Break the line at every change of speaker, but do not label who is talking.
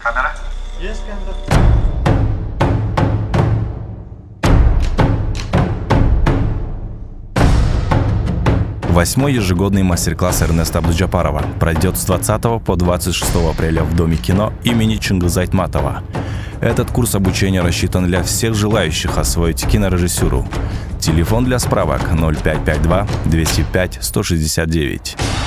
Камера?
Есть камера.
Восьмой ежегодный мастер-класс Эрнеста Абдуджапарова пройдет с 20 по 26 апреля в Доме кино имени Чингиза Айтматова. Этот курс обучения рассчитан для всех желающих освоить кинорежиссуру. Телефон для справок 0552 205 169.